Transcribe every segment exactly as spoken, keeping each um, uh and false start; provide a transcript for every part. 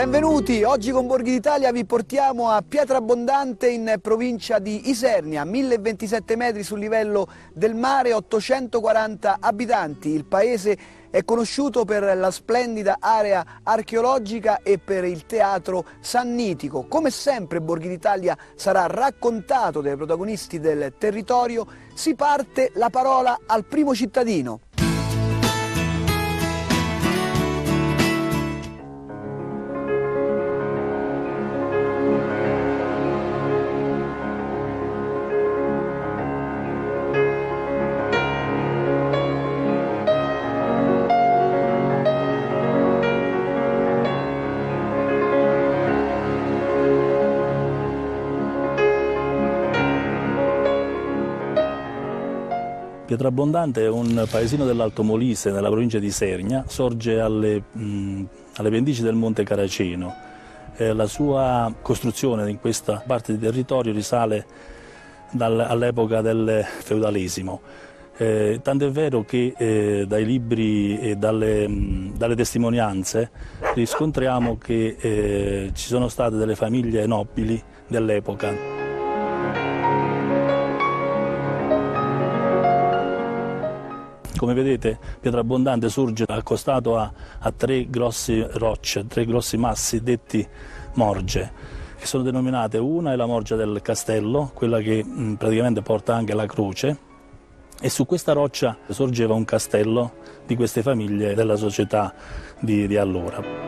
Benvenuti, oggi con Borghi d'Italia vi portiamo a Pietrabondante in provincia di Isernia, mille ventisette metri sul livello del mare, ottocentoquaranta abitanti. Il paese è conosciuto per la splendida area archeologica e per il teatro sannitico. Come sempre Borghi d'Italia sarà raccontato dai protagonisti del territorio. Si parte, la parola al primo cittadino. Pietrabondante è un paesino dell'Alto Molise, nella provincia di Isernia, sorge alle, mh, alle pendici del Monte Caraceno. Eh, la sua costruzione in questa parte di territorio risale all'epoca del feudalesimo. Eh, tant'è vero che eh, dai libri e dalle, mh, dalle testimonianze riscontriamo che eh, ci sono state delle famiglie nobili dell'epoca. Come vedete, Pietrabondante sorge accostato a, a tre grosse rocce, tre grossi massi detti morge, che sono denominate: una è la morgia del castello, quella che mh, praticamente porta anche la croce, e su questa roccia sorgeva un castello di queste famiglie della società di, di allora.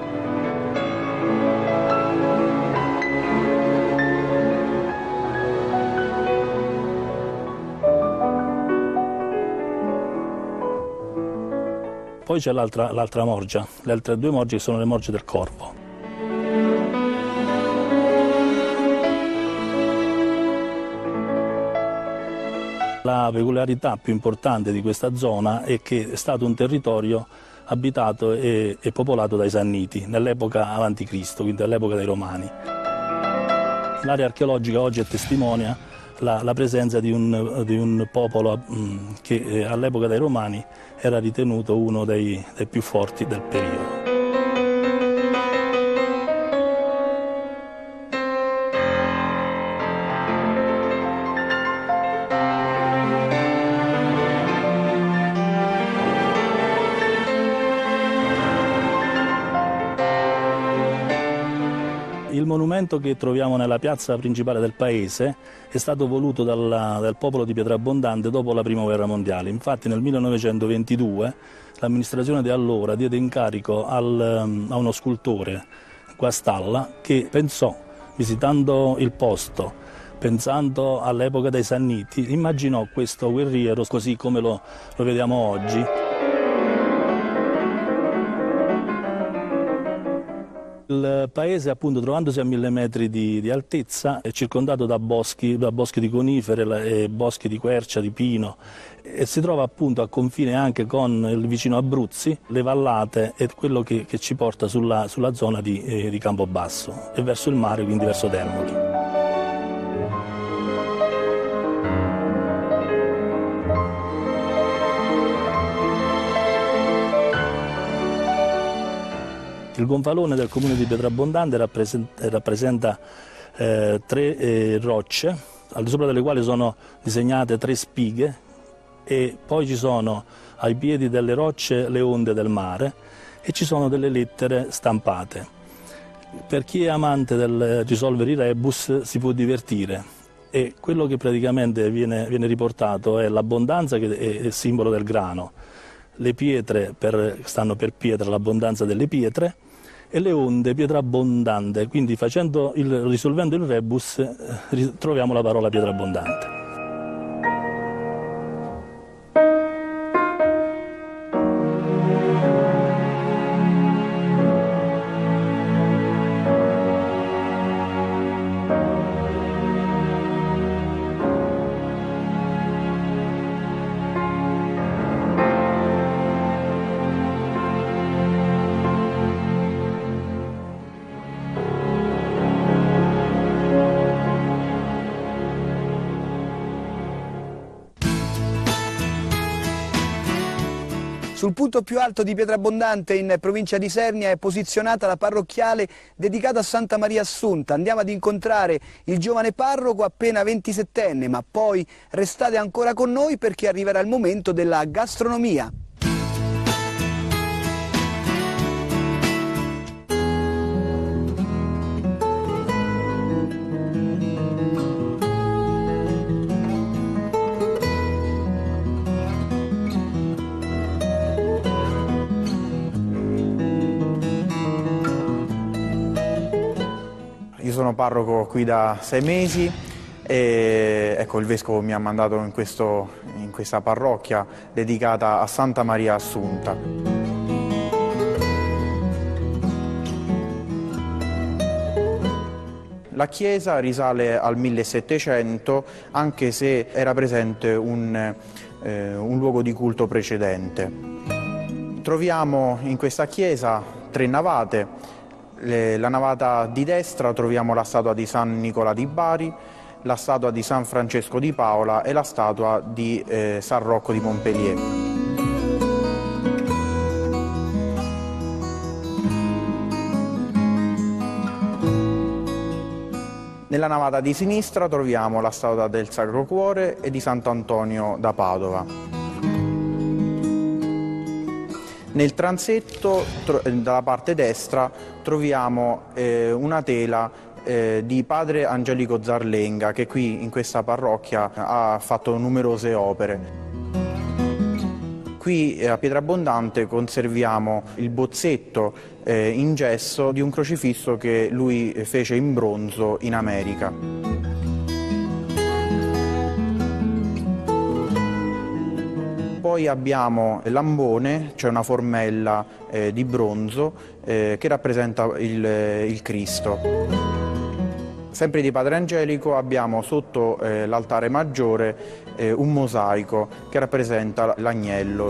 Poi c'è l'altra l'altra morgia, le altre due morgie sono le morgie del Corvo. La peculiarità più importante di questa zona è che è stato un territorio abitato e, e popolato dai Sanniti, nell'epoca avanti Cristo, quindi all'epoca dei Romani. L'area archeologica oggi testimonia La, la presenza di un, di un popolo mh, che eh, all'epoca dei Romani era ritenuto uno dei, dei più forti del periodo. Il monumento che troviamo nella piazza principale del paese è stato voluto dalla, dal popolo di Pietrabondante dopo la Prima Guerra Mondiale. Infatti nel millenovecentoventidue l'amministrazione di allora diede incarico al, a uno scultore, Guastalla, che pensò, visitando il posto, pensando all'epoca dei Sanniti, immaginò questo guerriero così come lo, lo vediamo oggi. Il paese, appunto, trovandosi a mille metri di, di altezza, è circondato da boschi, da boschi di conifere e boschi di quercia, di pino, e si trova appunto a confine anche con il vicino Abruzzi, le vallate e quello che, che ci porta sulla, sulla zona di, eh, di Campobasso e verso il mare, quindi verso Termoli. Il gonfalone del comune di Pietrabondante rappresenta, rappresenta eh, tre eh, rocce, al di sopra delle quali sono disegnate tre spighe, e poi ci sono ai piedi delle rocce le onde del mare e ci sono delle lettere stampate. Per chi è amante del risolvere i rebus si può divertire, e quello che praticamente viene, viene riportato è l'abbondanza, che è il simbolo del grano, le pietre per, stanno per pietra, l'abbondanza delle pietre, e le onde Pietrabondante, quindi facendo il, risolvendo il rebus eh, troviamo la parola Pietrabondante. Sul punto più alto di Pietrabondante, in provincia di Isernia, è posizionata la parrocchiale dedicata a Santa Maria Assunta. Andiamo ad incontrare il giovane parroco appena ventisettenne, ma poi restate ancora con noi perché arriverà il momento della gastronomia. Io sono parroco qui da sei mesi e ecco, il Vescovo mi ha mandato in, questo, in questa parrocchia dedicata a Santa Maria Assunta. La chiesa risale al millesettecento, anche se era presente un, eh, un luogo di culto precedente. Troviamo in questa chiesa tre navate. La navata di destra troviamo la statua di San Nicola di Bari, la statua di San Francesco di Paola e la statua di eh, San Rocco di Montpellier. Nella navata di sinistra troviamo la statua del Sacro Cuore e di Sant'Antonio da Padova. Nel transetto, dalla parte destra, troviamo eh, una tela eh, di padre Angelico Zarlenga, che qui in questa parrocchia ha fatto numerose opere. Qui a Pietrabondante conserviamo il bozzetto eh, in gesso di un crocifisso che lui fece in bronzo in America. Poi abbiamo l'ambone, cioè una formella eh, di bronzo eh, che rappresenta il, il Cristo. Sempre di Padre Angelico abbiamo sotto eh, l'altare maggiore eh, un mosaico che rappresenta l'agnello.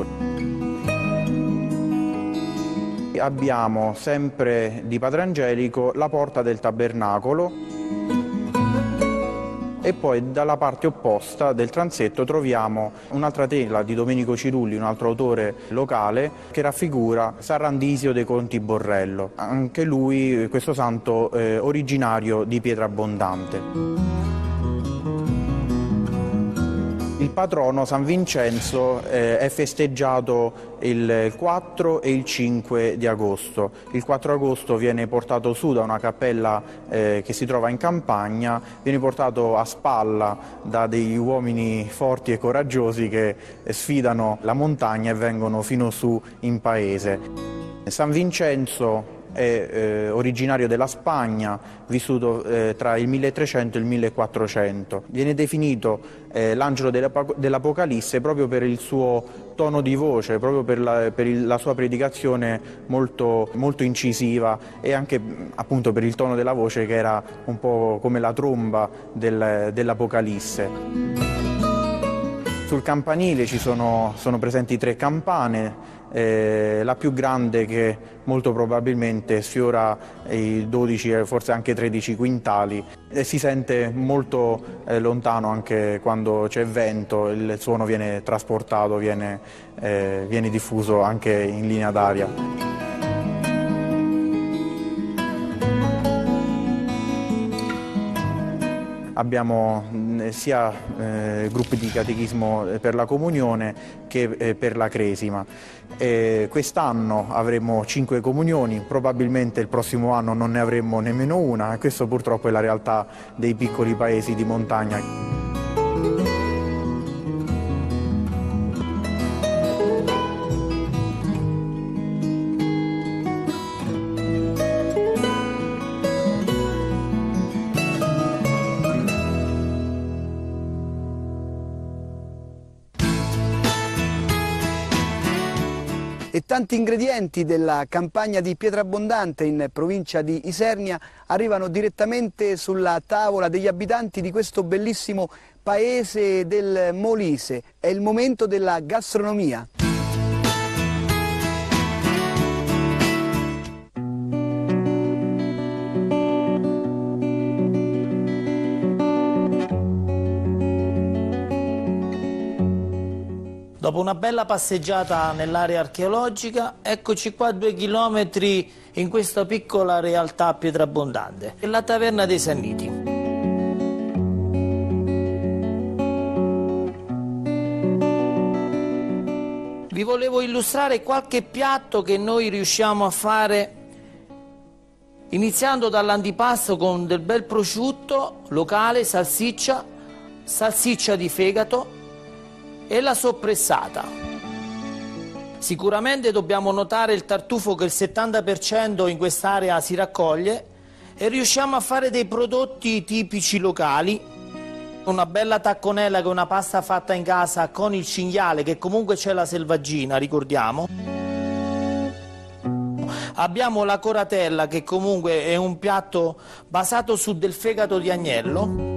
Abbiamo sempre di Padre Angelico la porta del tabernacolo. E poi dalla parte opposta del transetto troviamo un'altra tela di Domenico Cirulli, un altro autore locale, che raffigura San Randisio dei Conti Borrello, anche lui questo santo eh, originario di Pietrabondante. Il patrono San Vincenzo eh, è festeggiato il quattro e il cinque di agosto. Il quattro agosto viene portato su da una cappella eh, che si trova in campagna, viene portato a spalla da degli uomini forti e coraggiosi che sfidano la montagna e vengono fino su in paese. San Vincenzo è eh, originario della Spagna, vissuto eh, tra il milletrecento e il millequattrocento. Viene definito eh, l'angelo dell'Apocalisse proprio per il suo tono di voce, proprio per la, per il, la sua predicazione molto, molto incisiva e anche appunto per il tono della voce che era un po' come la tromba del, dell'Apocalisse. Sul campanile ci sono, sono presenti tre campane, eh, la più grande che molto probabilmente sfiora i dodici, forse anche tredici quintali e si sente molto eh, lontano anche quando c'è vento, il suono viene trasportato, viene, eh, viene diffuso anche in linea d'aria. Abbiamo sia eh, gruppi di catechismo per la comunione che eh, per la cresima. Eh, quest'anno avremo cinque comunioni, probabilmente il prossimo anno non ne avremo nemmeno una, e questo purtroppo è la realtà dei piccoli paesi di montagna. E tanti ingredienti della campagna di Pietrabondante in provincia di Isernia arrivano direttamente sulla tavola degli abitanti di questo bellissimo paese del Molise. È il momento della gastronomia. Dopo una bella passeggiata nell'area archeologica, eccoci qua a due chilometri in questa piccola realtà pietrabondante, è la Taverna dei Sanniti. Vi volevo illustrare qualche piatto che noi riusciamo a fare, iniziando dall'antipasto con del bel prosciutto locale, salsiccia, salsiccia di fegato e la soppressata. Sicuramente dobbiamo notare il tartufo che il settanta per cento in quest'area si raccoglie e riusciamo a fare dei prodotti tipici locali. Una bella tacconella che è una pasta fatta in casa con il cinghiale, che comunque c'è la selvaggina, ricordiamo. Abbiamo la coratella, che comunque è un piatto basato su del fegato di agnello.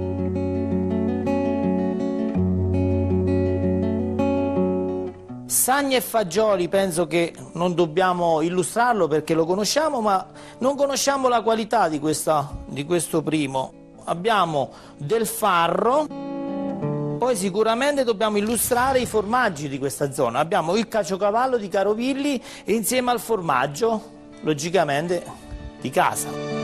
Sagni e fagioli, penso che non dobbiamo illustrarlo perché lo conosciamo, ma non conosciamo la qualità di, questa, di questo primo. Abbiamo del farro, poi sicuramente dobbiamo illustrare i formaggi di questa zona. Abbiamo il caciocavallo di Carovilli e insieme al formaggio, logicamente, di casa.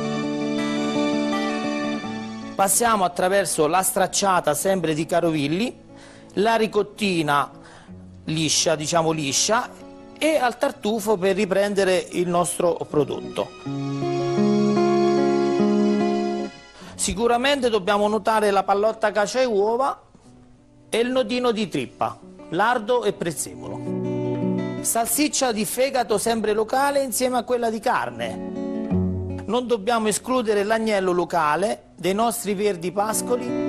Passiamo attraverso la stracciata sempre di Carovilli, la ricottina liscia, diciamo liscia, e al tartufo per riprendere il nostro prodotto. Sicuramente dobbiamo notare la pallotta cacio e uova e il nodino di trippa, lardo e prezzemolo. Salsiccia di fegato sempre locale insieme a quella di carne. Non dobbiamo escludere l'agnello locale dei nostri verdi pascoli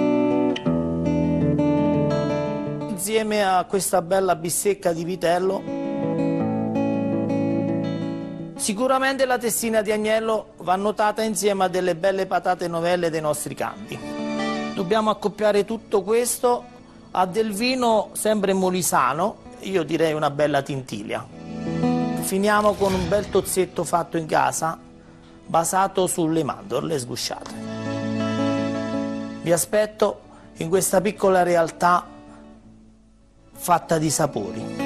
insieme a questa bella bistecca di vitello. Sicuramente la testina di agnello va notata insieme a delle belle patate novelle dei nostri campi. Dobbiamo accoppiare tutto questo a del vino sempre molisano, io direi una bella tintilia. Finiamo con un bel tozzetto fatto in casa, basato sulle mandorle sgusciate. Vi aspetto in questa piccola realtà fatta di sapori.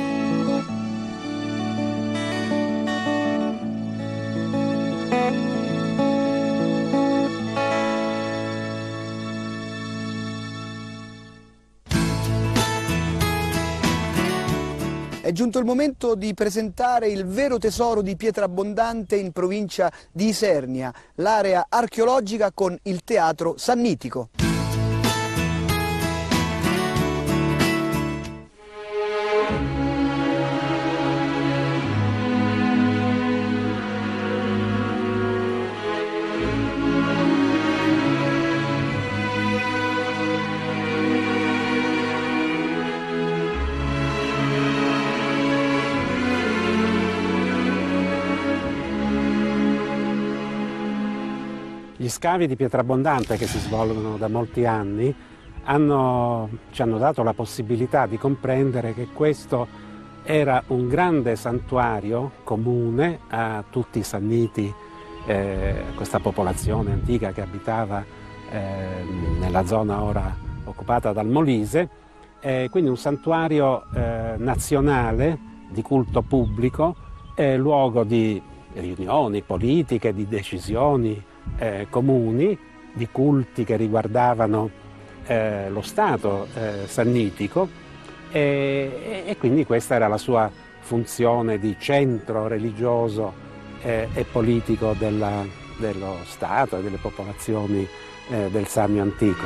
È giunto il momento di presentare il vero tesoro di Pietrabondante in provincia di Isernia, l'area archeologica con il Teatro Sannitico. Gli scavi di Pietrabondante, che si svolgono da molti anni, hanno, ci hanno dato la possibilità di comprendere che questo era un grande santuario comune a tutti i sanniti, eh, questa popolazione antica che abitava eh, nella zona ora occupata dal Molise, eh, quindi un santuario eh, nazionale di culto pubblico, eh, luogo di riunioni politiche, di decisioni Eh, comuni, di culti che riguardavano eh, lo Stato eh, sannitico e, e quindi questa era la sua funzione di centro religioso eh, e politico della, dello Stato e delle popolazioni eh, del Sannio antico.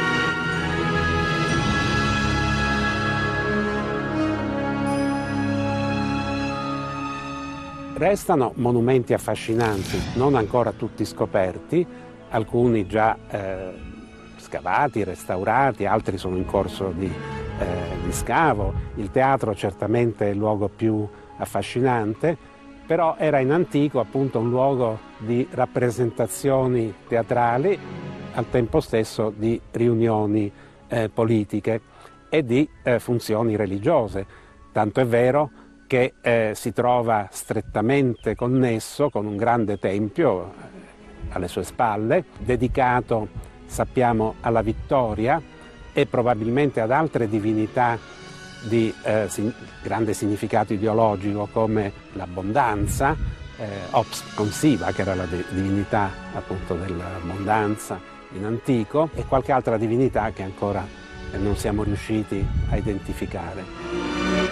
Restano monumenti affascinanti, non ancora tutti scoperti, alcuni già eh, scavati, restaurati, altri sono in corso di, eh, di scavo. Il teatro certamente è il luogo più affascinante, però era in antico appunto un luogo di rappresentazioni teatrali, al tempo stesso di riunioni eh, politiche e di eh, funzioni religiose. Tanto è vero che eh, si trova strettamente connesso con un grande tempio eh, alle sue spalle, dedicato, sappiamo, alla Vittoria e probabilmente ad altre divinità di eh, sin grande significato ideologico come l'abbondanza, eh, Ops Consiva, che era la divinità appunto dell'abbondanza in antico, e qualche altra divinità che ancora eh, non siamo riusciti a identificare.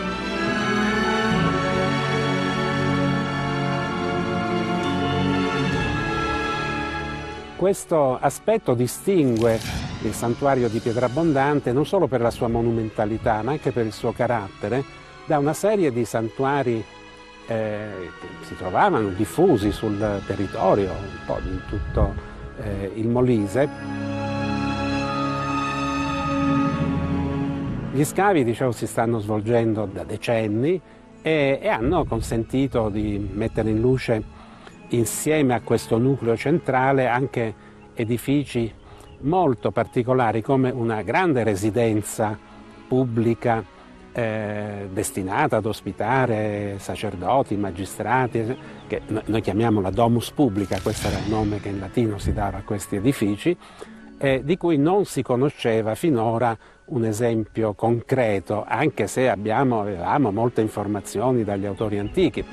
Questo aspetto distingue il santuario di Pietrabbondante non solo per la sua monumentalità, ma anche per il suo carattere, da una serie di santuari eh, che si trovavano diffusi sul territorio, un po' in tutto eh, il Molise. Gli scavi, dicevo, si stanno svolgendo da decenni e, e hanno consentito di mettere in luce, insieme a questo nucleo centrale, anche edifici molto particolari, come una grande residenza pubblica eh, destinata ad ospitare sacerdoti, magistrati, che noi chiamiamo la Domus Publica, questo era il nome che in latino si dava a questi edifici, eh, di cui non si conosceva finora un esempio concreto, anche se abbiamo, avevamo molte informazioni dagli autori antichi.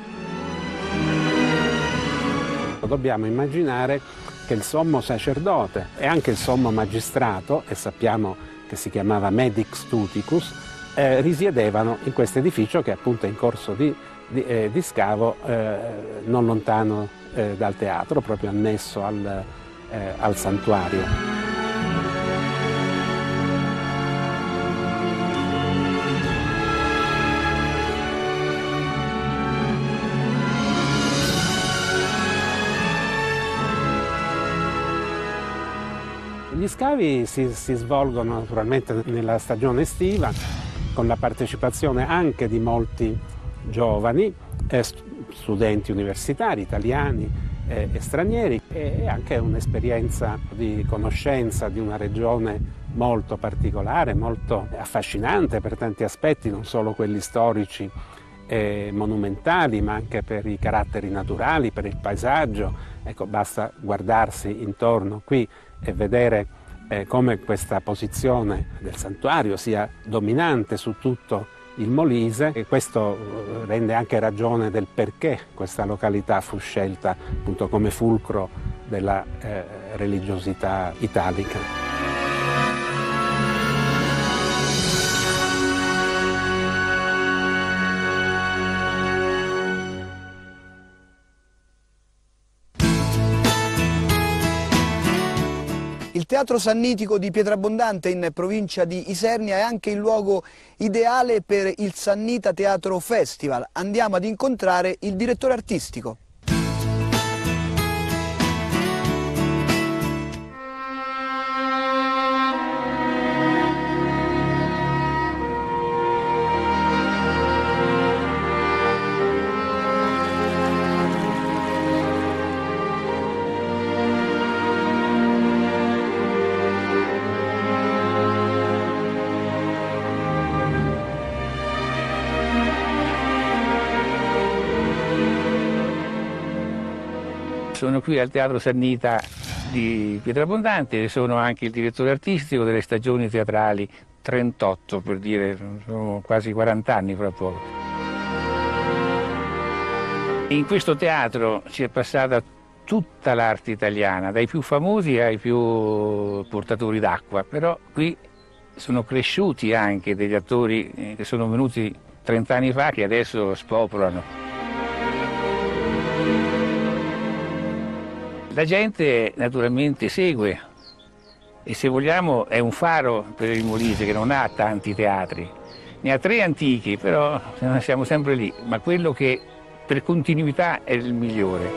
Dobbiamo immaginare che il sommo sacerdote e anche il sommo magistrato, e sappiamo che si chiamava Medix Tuticus, eh, risiedevano in questo edificio che appunto è in corso di, di, eh, di scavo eh, non lontano eh, dal teatro, proprio annesso al, eh, al santuario. Gli scavi si, si svolgono naturalmente nella stagione estiva, con la partecipazione anche di molti giovani, eh, studenti universitari, italiani eh, e stranieri, e anche un'esperienza di conoscenza di una regione molto particolare, molto affascinante per tanti aspetti, non solo quelli storici e monumentali, ma anche per i caratteri naturali, per il paesaggio. Ecco, basta guardarsi intorno qui e vedere eh, come questa posizione del santuario sia dominante su tutto il Molise, e questo rende anche ragione del perché questa località fu scelta appunto come fulcro della eh, religiosità italica. Il Teatro Sannitico di Pietrabbondante, in provincia di Isernia, è anche il luogo ideale per il Sannita Teatro Festival. Andiamo ad incontrare il direttore artistico. Sono qui al Teatro Sannita di Pietrabbondante e sono anche il direttore artistico delle stagioni teatrali trentotto, per dire, sono quasi quaranta anni fra poco. In questo teatro ci è passata tutta l'arte italiana, dai più famosi ai più portatori d'acqua, però qui sono cresciuti anche degli attori che sono venuti trent'anni fa, che adesso spopolano. La gente naturalmente segue e, se vogliamo, è un faro per il Molise, che non ha tanti teatri, ne ha tre antichi, però siamo sempre lì, ma quello che per continuità è il migliore.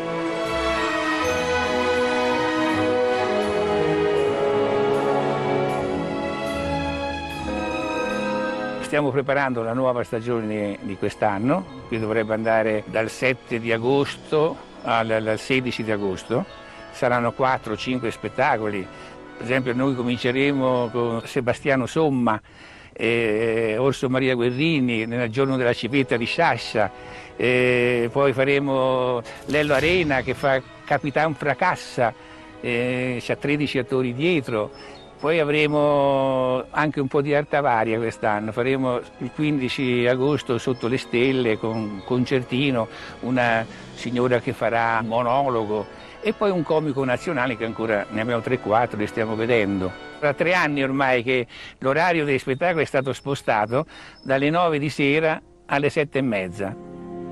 Stiamo preparando la nuova stagione di quest'anno, che dovrebbe andare dal sette di agosto al sedici di agosto. Saranno quattro cinque spettacoli. Per esempio, noi cominceremo con Sebastiano Somma, eh, Orso Maria Guerrini nel giorno della civetta di Sciascia, eh, poi faremo Lello Arena che fa Capitan Fracassa, eh, c'ha tredici attori dietro, Poi avremo anche un po' di arte varia quest'anno, faremo il quindici agosto sotto le stelle con un concertino, una signora che farà un monologo e poi un comico nazionale che ancora ne abbiamo tre quattro, li stiamo vedendo. Da tre anni ormai che l'orario dei spettacoli è stato spostato dalle nove di sera alle sette e mezza.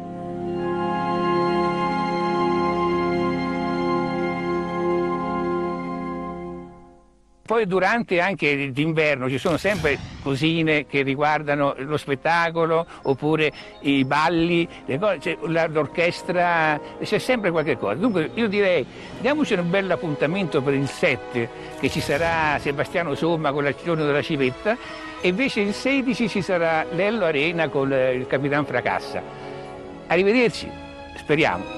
Poi durante anche l'inverno ci sono sempre cosine che riguardano lo spettacolo oppure i balli, l'orchestra, c'è sempre qualche cosa. Dunque io direi diamoci un bel appuntamento per il sette che ci sarà Sebastiano Somma con il giorno della civetta e invece il sedici ci sarà Lello Arena con il Capitan Fracassa. Arrivederci, speriamo.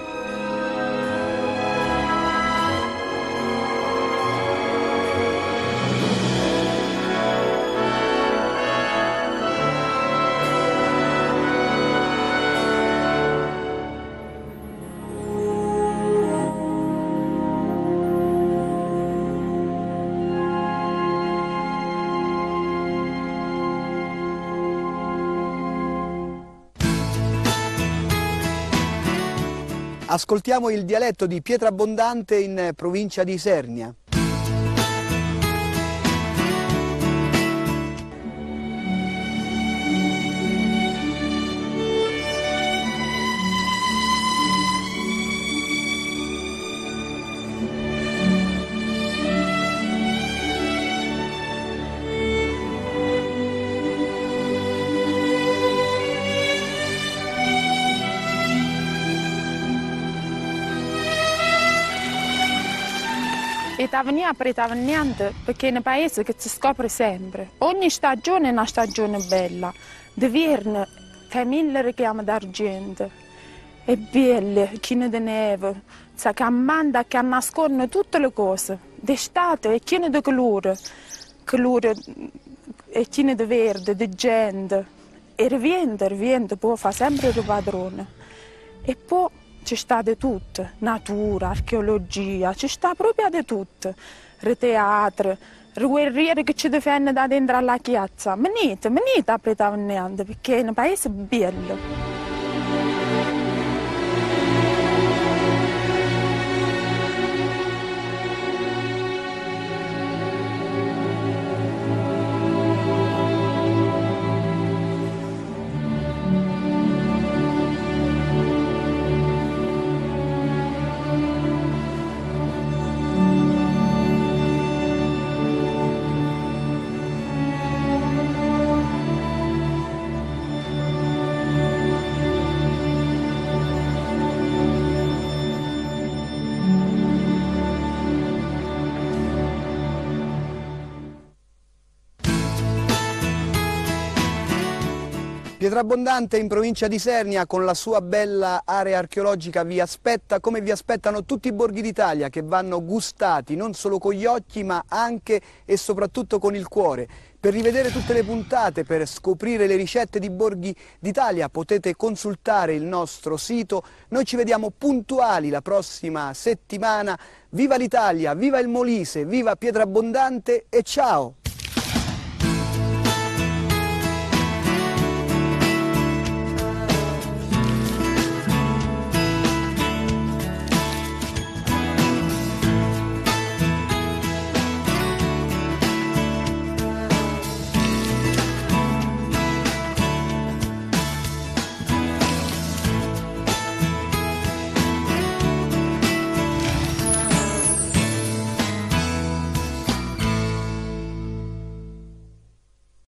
Ascoltiamo il dialetto di Pietrabondante in provincia di Isernia. E Tavernier per Tavernier perché è un paese che si scopre sempre. Ogni stagione è una stagione bella. D'inverno fa mille richiami d'argento. È bella, piena di neve, che ammanda, che nasconde tutte le cose. D'estate è piena di colore, colore è piena di verde, di gente. E il vento, il vento poi fa sempre il padrone. E poi ci sta di tutto, natura, archeologia, ci sta proprio di tutto. Il teatro, i guerrieri che ci difendono da dentro alla chiazza. Venite, venite a Tavernier perché è un paese bello. Pietrabondante in provincia di Isernia con la sua bella area archeologica vi aspetta, come vi aspettano tutti i borghi d'Italia che vanno gustati non solo con gli occhi ma anche e soprattutto con il cuore. Per rivedere tutte le puntate, per scoprire le ricette di borghi d'Italia potete consultare il nostro sito. Noi ci vediamo puntuali la prossima settimana. Viva l'Italia, viva il Molise, viva Pietrabondante e ciao!